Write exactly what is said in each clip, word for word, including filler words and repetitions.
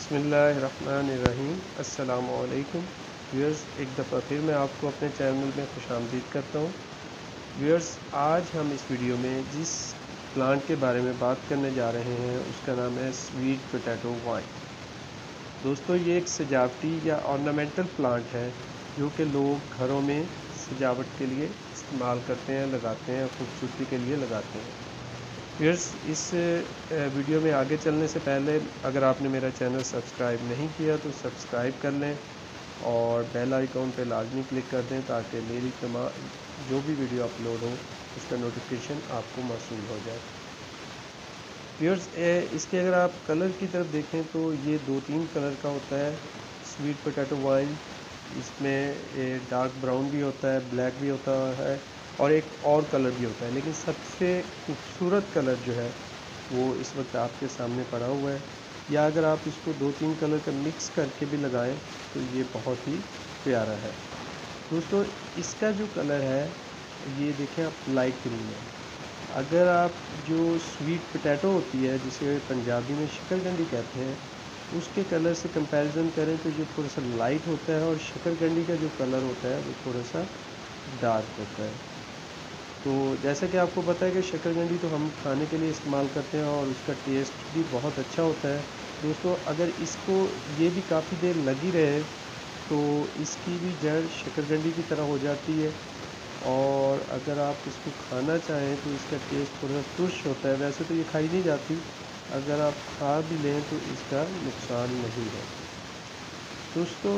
बिस्मिल्लाहिर्रहमानिर्रहीम। अस्सलामुअलैकुम व्यूअर्स, एक दफ़ा फिर मैं आपको अपने चैनल में खुशामदीद करता हूँ। व्यूअर्स, आज हम इस वीडियो में जिस प्लांट के बारे में बात करने जा रहे हैं उसका नाम है स्वीट पोटैटो वाइन। दोस्तों, ये एक सजावटी या ऑर्नामेंटल प्लांट है जो कि लोग घरों में सजावट के लिए इस्तेमाल करते हैं, लगाते हैं, खूबसूरती के लिए लगाते हैं। व्यूअर्स, इस वीडियो में आगे चलने से पहले अगर आपने मेरा चैनल सब्सक्राइब नहीं किया तो सब्सक्राइब कर लें और बेल आइकॉन पे लाजमी क्लिक कर दें ताकि मेरी तमाम जो भी वीडियो अपलोड हो उसका नोटिफिकेशन आपको मौसूल हो जाए। व्यूअर्स, इसके अगर आप कलर की तरफ देखें तो ये दो तीन कलर का होता है स्वीट पोटैटो वाइन। इसमें डार्क ब्राउन भी होता है, ब्लैक भी होता है और एक और कलर भी होता है, लेकिन सबसे खूबसूरत कलर जो है वो इस वक्त आपके सामने पड़ा हुआ है। या अगर आप इसको दो तीन कलर का मिक्स करके भी लगाएं तो ये बहुत ही प्यारा है। दोस्तों, इसका जो कलर है ये देखें आप, लाइट ग्रीन है। अगर आप जो स्वीट पोटैटो होती है जिसे पंजाबी में शकरकंदी कहते हैं उसके कलर से कंपैरिजन करें तो ये थोड़ा सा लाइट होता है और शकरकंदी का जो कलर होता है वो थोड़ा सा डार्क होता है। तो जैसा कि आपको पता है कि शकरकंदी तो हम खाने के लिए इस्तेमाल करते हैं और उसका टेस्ट भी बहुत अच्छा होता है। दोस्तों, अगर इसको ये भी काफ़ी देर लगी रहे तो इसकी भी जड़ शकरकंदी की तरह हो जाती है और अगर आप इसको खाना चाहें तो इसका टेस्ट थोड़ा तुर्श होता है। वैसे तो ये खाई नहीं जाती, अगर आप खा भी लें तो इसका नुकसान नहीं है। दोस्तों,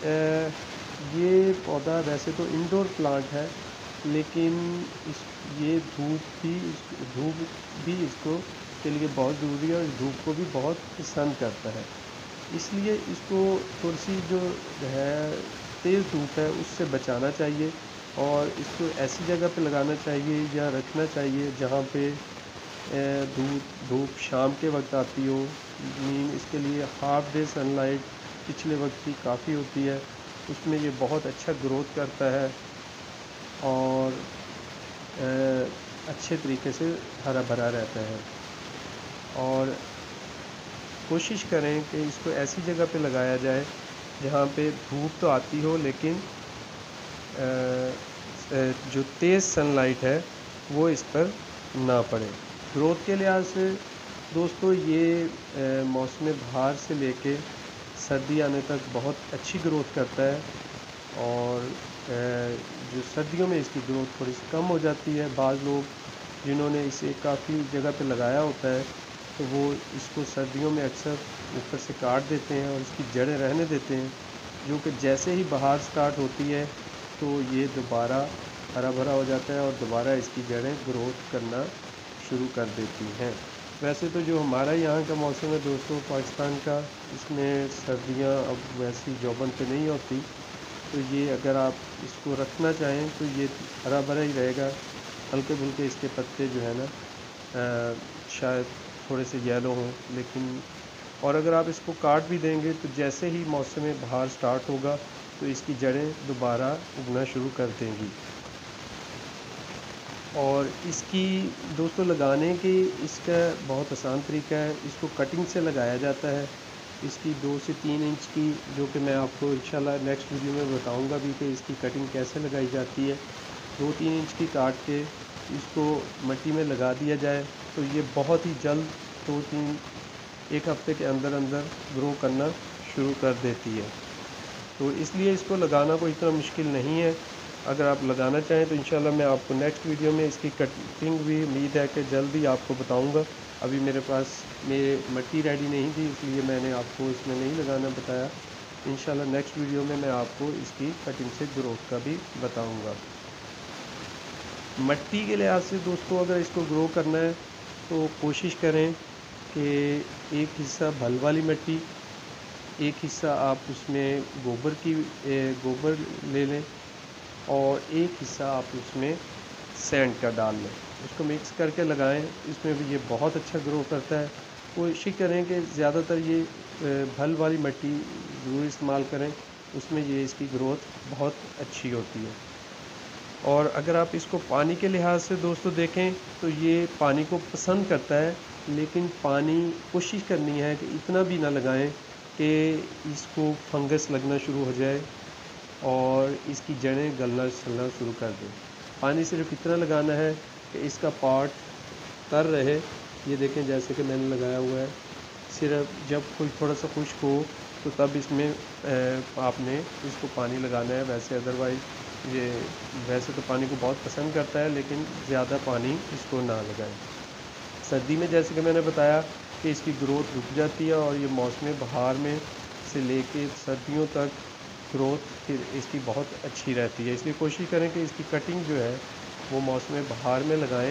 ये पौधा वैसे तो इंडोर प्लांट है, लेकिन इस ये धूप भी धूप भी इसको के लिए बहुत ज़रूरी है और इस धूप को भी बहुत पसंद करता है। इसलिए इसको थोड़ी सी जो है तेज़ धूप है उससे बचाना चाहिए और इसको ऐसी जगह पे लगाना चाहिए या रखना चाहिए जहाँ पे धूप धूप शाम के वक्त आती हो। मीन इसके लिए हाफ डे सनलाइट पिछले वक्त की काफ़ी होती है, उसमें ये बहुत अच्छा ग्रोथ करता है और अच्छे तरीके से हरा भरा रहता है। और कोशिश करें कि इसको ऐसी जगह पे लगाया जाए जहाँ पे धूप तो आती हो लेकिन जो तेज़ सनलाइट है वो इस पर ना पड़े। ग्रोथ के लिहाज से दोस्तों ये मौसम बहार से लेके सर्दी आने तक बहुत अच्छी ग्रोथ करता है और जो सर्दियों में इसकी ग्रोथ थोड़ी सी कम हो जाती है। बाज़ लोग जिन्होंने इसे काफ़ी जगह पे लगाया होता है तो वो इसको सर्दियों में अक्सर ऊपर से काट देते हैं और इसकी जड़ें रहने देते हैं, जो कि जैसे ही बहार स्टार्ट होती है तो ये दोबारा हरा भरा हो जाता है और दोबारा इसकी जड़ें ग्रोथ करना शुरू कर देती हैं। वैसे तो जो हमारा यहाँ का मौसम है दोस्तों पाकिस्तान का, इसमें सर्दियाँ अब वैसी जौबन पे नहीं होती, तो ये अगर आप इसको रखना चाहें तो ये हरा भरा ही रहेगा। हल्के फुल्के इसके पत्ते जो है ना आ, शायद थोड़े से येलो हों, लेकिन और अगर आप इसको काट भी देंगे तो जैसे ही मौसम बहार स्टार्ट होगा तो इसकी जड़ें दोबारा उगना शुरू कर देंगी। और इसकी दोस्तों लगाने की इसका बहुत आसान तरीका है, इसको कटिंग से लगाया जाता है। इसकी दो से तीन इंच की, जो कि मैं आपको इंशाल्लाह नेक्स्ट वीडियो में बताऊंगा भी कि इसकी कटिंग कैसे लगाई जाती है। दो तीन इंच की काट के इसको मिट्टी में लगा दिया जाए तो ये बहुत ही जल्द दो तीन एक हफ्ते के अंदर अंदर ग्रो करना शुरू कर देती है। तो इसलिए इसको लगाना कोई इतना मुश्किल नहीं है। अगर आप लगाना चाहें तो इंशाल्लाह मैं आपको नेक्स्ट वीडियो में इसकी कटिंग भी उम्मीद है कि जल्दी आपको बताऊंगा। अभी मेरे पास मेरे मिट्टी रेडी नहीं थी, इसलिए मैंने आपको इसमें नहीं लगाना बताया। इंशाल्लाह नेक्स्ट वीडियो में मैं आपको इसकी कटिंग से ग्रोथ का भी बताऊंगा। मिट्टी के लिहाज से दोस्तों अगर इसको ग्रो करना है तो कोशिश करें कि एक हिस्सा भल वाली मिट्टी, एक हिस्सा आप उसमें गोबर की गोबर ले लें और एक हिस्सा आप उसमें सैंड का डाल लें, उसको मिक्स करके लगाएं। इसमें भी ये बहुत अच्छा ग्रो करता है। कोशिश करें कि ज़्यादातर ये भल वाली मिट्टी ज़रूर इस्तेमाल करें, उसमें ये इसकी ग्रोथ बहुत अच्छी होती है। और अगर आप इसको पानी के लिहाज से दोस्तों देखें तो ये पानी को पसंद करता है, लेकिन पानी कोशिश करनी है कि इतना भी ना लगाएं कि इसको फंगस लगना शुरू हो जाए और इसकी जड़ें गलना सलना शुरू कर दें। पानी सिर्फ इतना लगाना है कि इसका पॉट तर रहे। ये देखें जैसे कि मैंने लगाया हुआ है। सिर्फ जब कोई थोड़ा सा खुश्क हो तो तब इसमें आपने इसको पानी लगाना है। वैसे अदरवाइज़ ये वैसे तो पानी को बहुत पसंद करता है, लेकिन ज़्यादा पानी इसको ना लगाएं। सर्दी में जैसे कि मैंने बताया कि इसकी ग्रोथ रुक जाती है और ये मौसम बहार में से लेके सर्दियों तक ग्रोथ फिर इसकी बहुत अच्छी रहती है। इसलिए कोशिश करें कि इसकी कटिंग जो है वो मौसम बहार में लगाएं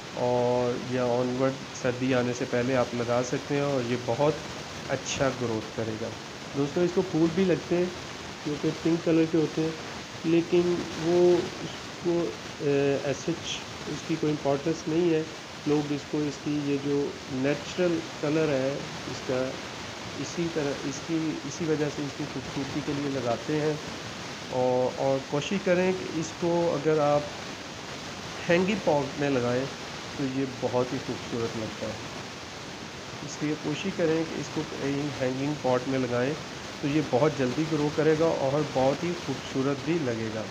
और या ऑनवर्ड सर्दी आने से पहले आप लगा सकते हैं और ये बहुत अच्छा ग्रोथ करेगा। दोस्तों इसको फूल भी लगते हैं जो कि पिंक कलर के होते हैं, लेकिन वो उसको ऐसे इसकी कोई इम्पोर्टेंस नहीं है। लोग इसको इसकी ये जो नेचुरल कलर है इसका इसी तरह इसकी इसी वजह से इसकी खूबसूरती के लिए लगाते हैं। और और कोशिश करें कि इसको अगर आप हैंगिंग पॉट में लगाएं तो ये बहुत ही खूबसूरत लगता है। इसलिए कोशिश करें कि इसको कहीं हैंगिंग पॉट में लगाएं तो ये बहुत जल्दी ग्रो करेगा और बहुत ही खूबसूरत भी लगेगा।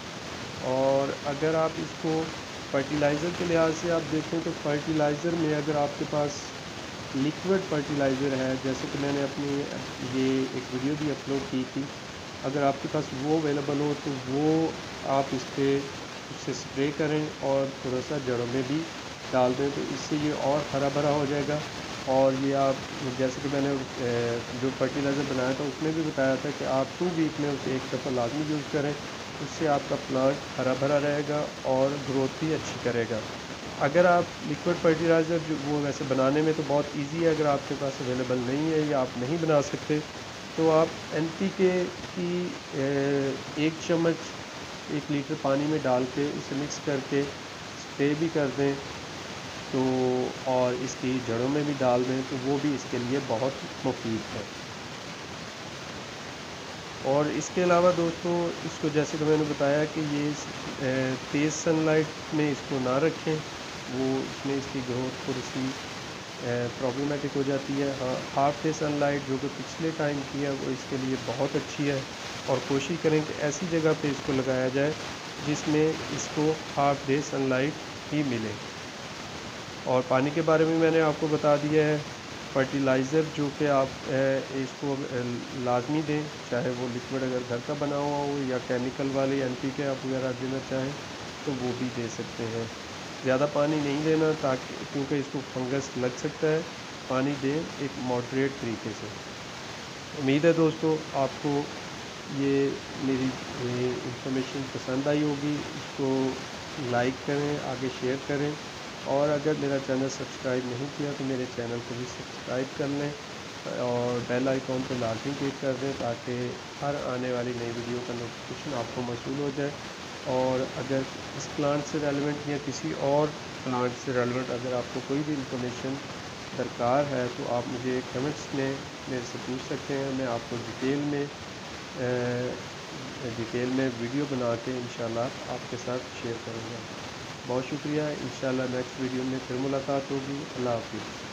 और अगर आप इसको फर्टिलाइज़र के लिहाज से आप देखें तो फर्टिलाइज़र में अगर आपके पास लिक्विड फर्टिलाइज़र है, जैसे कि मैंने अपनी ये एक वीडियो भी अपलोड की थी, अगर आपके पास वो अवेलेबल हो तो वो आप इस पर उससे स्प्रे करें और थोड़ा सा जड़ों में भी डाल दें, तो इससे ये और हरा भरा हो जाएगा। और ये आप जैसे कि मैंने जो फर्टिलाइज़र बनाया था उसमें भी बताया था कि आप टू वीक में उसे एक दफ़ा लाजमी यूज़ करें, उससे आपका प्लांट हरा भरा रहेगा और ग्रोथ भी अच्छी करेगा। अगर आप लिक्विड फर्टिलाइज़र जो वो वैसे बनाने में तो बहुत इजी है, अगर आपके पास अवेलेबल नहीं है या आप नहीं बना सकते तो आप एन पी के की एक चम्मच एक लीटर पानी में डाल के उसे मिक्स करके स्प्रे भी कर दें तो और इसकी जड़ों में भी डाल दें तो वो भी इसके लिए बहुत मुफीद है। और इसके अलावा दोस्तों इसको जैसे कि मैंने बताया कि ये तेज़ सनलाइट में इसको ना रखें, वो इसमें इसकी ग्रोथ थोड़ी सी प्रॉब्लमेटिक हो जाती है। हाँ, हाफ डे सनलाइट जो कि पिछले टाइम की है वो इसके लिए बहुत अच्छी है। और कोशिश करें कि ऐसी जगह पे इसको लगाया जाए जिसमें इसको हाफ डे सनलाइट ही मिले। और पानी के बारे में मैंने आपको बता दिया है। फर्टिलाइज़र जो कि आप इसको लाजमी दें, चाहे वो लिक्विड अगर घर का बना हुआ हो या केमिकल वाले एन पी के आप वगैरह देना चाहें तो वो भी दे सकते हैं। ज़्यादा पानी नहीं देना ताकि क्योंकि इसको फंगस लग सकता है। पानी दें एक मॉडरेट तरीके से। उम्मीद है दोस्तों आपको ये मेरी इंफॉर्मेशन पसंद आई होगी। इसको लाइक करें, आगे शेयर करें और अगर मेरा चैनल सब्सक्राइब नहीं किया तो मेरे चैनल को भी सब्सक्राइब कर लें और बेल आइकॉन पर लाजमी क्लिक कर दें ताकि हर आने वाली नई वीडियो का नोटिफिकेशन आपको मौसूल हो जाए। और अगर इस प्लांट से रेलेवेंट या किसी और प्लांट से रेलेवेंट अगर आपको कोई भी इंफॉर्मेशन दरकार है तो आप मुझे कमेंट्स में मेरे से पूछ सकते हैं। मैं आपको डिटेल में डिटेल में वीडियो बना के इंशाल्लाह आपके साथ शेयर करूँगा। बहुत शुक्रिया। इंशाल्लाह नेक्स्ट वीडियो में फिर मुलाकात होगी। अल्लाह हाफ़िज़।